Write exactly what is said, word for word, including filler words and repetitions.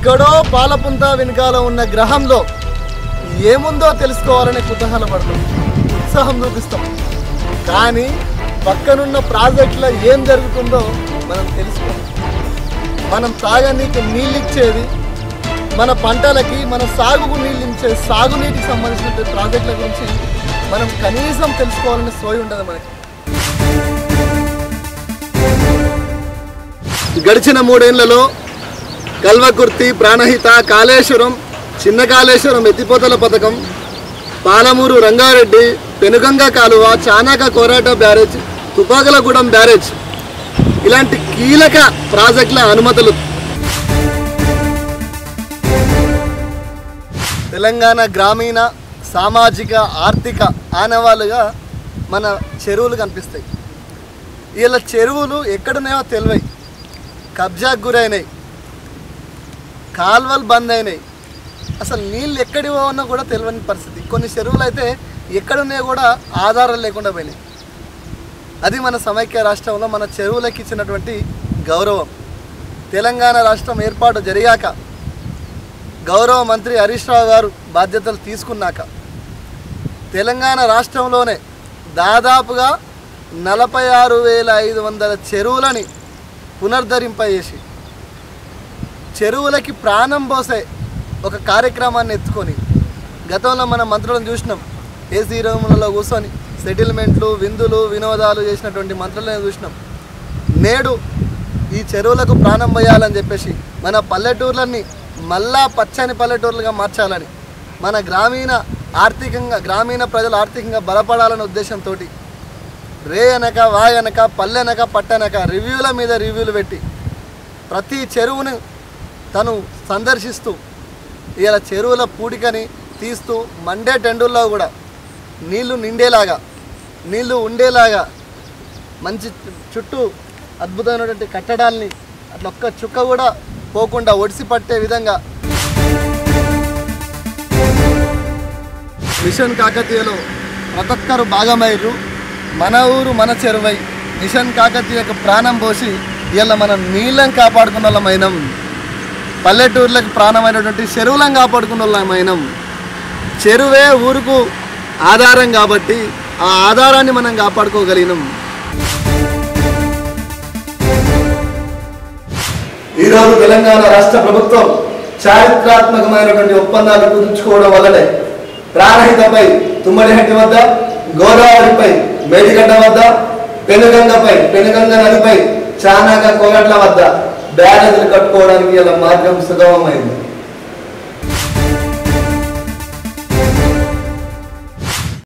ఎక్కడో పాలపుంత వెనుకాల ఉన్న గ్రహంలో ఏముందో తెలుసుకోవాలనే కుతూహల పడతాం, ఉత్సాహం చూపిస్తాం. కానీ పక్కనున్న ప్రాజెక్టులో ఏం జరుగుతుందో మనం తెలుసుకోవాలి. మనం తాగనీకి నీళ్ళు ఇచ్చేది, మన పంటలకి మన సాగుకు నీళ్ళు ఇచ్చే సాగునీటికి సంబంధించిన ప్రాజెక్టుల గురించి మనం కనీసం తెలుసుకోవాలని సోయి ఉండదు మనకి. గడిచిన మూడేళ్లలో కల్వకుర్తి, ప్రాణహిత, కాళేశ్వరం, చిన్న కాళేశ్వరం ఎత్తిపోతల పథకం, పాలమూరు రంగారెడ్డి, పెనుగంగ కాలువ, చానాక కోరాట బ్యారేజ్, తుపాకులగూడెం బ్యారేజ్ ఇలాంటి కీలక ప్రాజెక్టుల అనుమతులు తెలంగాణ గ్రామీణ సామాజిక ఆర్థిక ఆనవాళ్ళుగా మన చెరువులు కనిపిస్తాయి. ఇలా చెరువులు ఎక్కడున్నాయో తెలివై, కబ్జాకు గురైనాయి, కాల్వలు బంద్ అయినాయి, అసలు నీళ్ళు ఎక్కడి ఉన్నా కూడా తెలియని పరిస్థితి. కొన్ని చెరువులు అయితే ఎక్కడున్నాయో కూడా ఆధారాలు లేకుండా పోయినాయి. అది మన సమైక్య రాష్ట్రంలో మన చెరువులకు ఇచ్చినటువంటి గౌరవం. తెలంగాణ రాష్ట్రం ఏర్పాటు జరిగాక గౌరవ మంత్రి హరీష్ రావు గారు బాధ్యతలు తీసుకున్నాక తెలంగాణ రాష్ట్రంలోనే దాదాపుగా నలభై ఆరు వేల ఐదు వందల చెరువులని పునరుద్ధరింపజేసి చెరువులకి ప్రాణం పోసే ఒక కార్యక్రమాన్ని ఎత్తుకొని గతంలో మన మంత్రులను చూసినాం. ఏసీ రూములలో కూర్చొని సెటిల్మెంట్లు, విందులు, వినోదాలు చేసినటువంటి మంత్రులను చూసినాం. నేడు ఈ చెరువులకు ప్రాణం పోయాలని చెప్పేసి మన పల్లెటూర్లన్నీ మళ్ళా పచ్చని పల్లెటూర్లుగా మార్చాలని, మన గ్రామీణ ఆర్థికంగా గ్రామీణ ప్రజలు ఆర్థికంగా బలపడాలనే ఉద్దేశంతో రే అనక వాయ్ అనక పల్లెనక పట్టనక రివ్యూల మీద రివ్యూలు పెట్టి ప్రతి చెరువును తను సందర్శిస్తూ ఇలా చెరువుల పూడికని తీస్తూ మండే టెండుల్లో కూడా నీళ్లు నిండేలాగా, నీళ్లు ఉండేలాగా మంచి చుట్టూ అద్భుతమైనటువంటి కట్టడాల్ని అట్లా ఒక్క చుక్క కూడా పోకుండా ఒడిసి పట్టే విధంగా మిషన్ కాకతీయలో ప్రతి ఒక్కరు భాగమయ్యారు. మన ఊరు మన చెరువై మిషన్ కాకతీయకు ప్రాణం పోసి ఇలా మనం నీళ్ళని కాపాడుకున్న వాళ్ళమైనం, పల్లెటూర్లకు ప్రాణమైనటువంటి చెరువులను కాపాడుకున్న వాళ్ళమైనం. చెరువే ఊరుకు ఆధారం కాబట్టి ఆ ఆధారాన్ని మనం కాపాడుకోగలిగినాం. ఈరోజు తెలంగాణ రాష్ట్ర ప్రభుత్వం చారిత్రాత్మకమైనటువంటి ఒప్పందాలు కుదుర్చుకోవడం వల్లనే ప్రాణహితపై తుమ్మడిహట్టి వద్ద, గోదావరిపై మేడిగడ్డ వద్ద, పెనుగంగపై పెనుగంగ నదిపై చానాక కోగట్ల వద్ద బ్యారేజీలు కట్టుకోవడానికి ఇలా మార్గం సుగమమైంది.